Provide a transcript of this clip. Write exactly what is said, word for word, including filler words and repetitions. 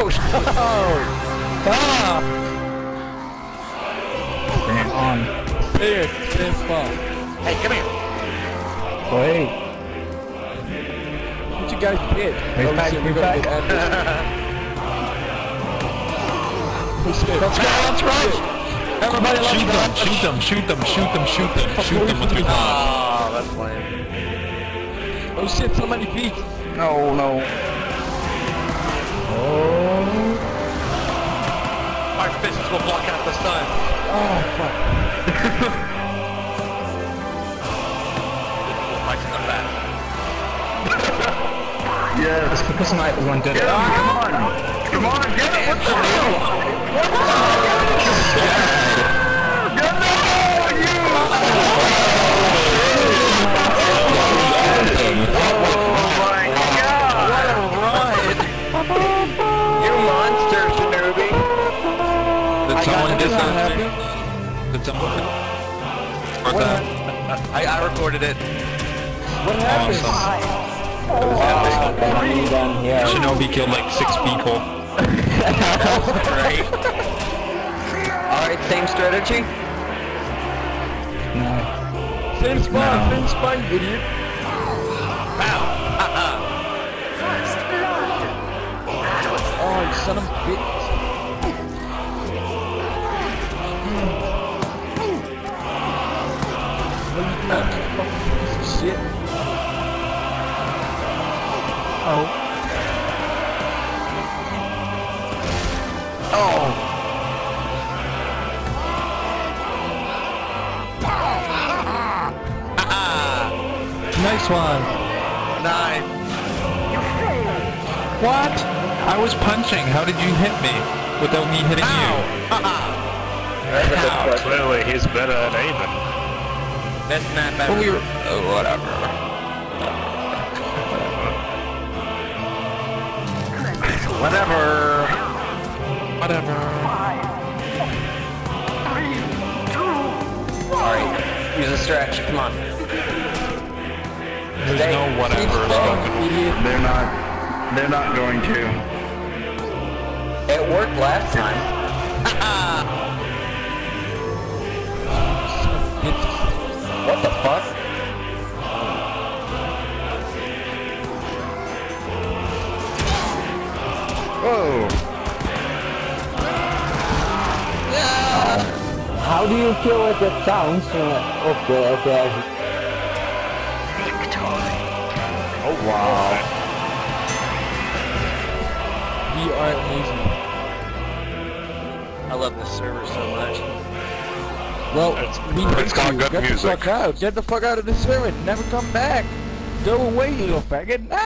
Oh, Stop! Bring it on. Here, stand spot. hey, come here. Wait. What you guys did? He's Oh, back, shit, he's we're gonna back. get ambushed. Oh, shit. Let's go, let's run. Everybody, let's Shoot go. them, shoot them, shoot them, shoot them, shoot them, shoot them with your gun. Oh, that's lame. Oh shit, so many feet. No, no. Oh. Our fists will block out the sun. Oh, fuck. Mike's not bad. Yes, because tonight one did it. Come on! Come on, get it! What's the deal? Did someone get that? Did someone? Or that? I, I recorded it. What happened? Awesome. Shinobi killed like six people. Great. Alright, same strategy? No. Same spot, No. same spot, you idiot. Wow. Haha. Oh, you son of a bitch. What are you doing, you fucking piece of shit? Oh. Oh. Nice one. Nice. What? I was punching. How did you hit me without me hitting you? How? Clearly, he's better at aiming. That's not bad. But we were, oh, whatever. Whatever. Whatever. Alright, use a stretch. Come on. There's Stay. no whatever. Idiot. They're not. They're not going to. It worked last time. What the fuck? Whoa. How do you kill it that sounds? Uh, okay, okay. Oh wow. You are amazing. I love this server so much. Well, It's- we it's hate got you. good Get music. the fuck out. Get the fuck out of this server. Never come back. Go away, you little faggot.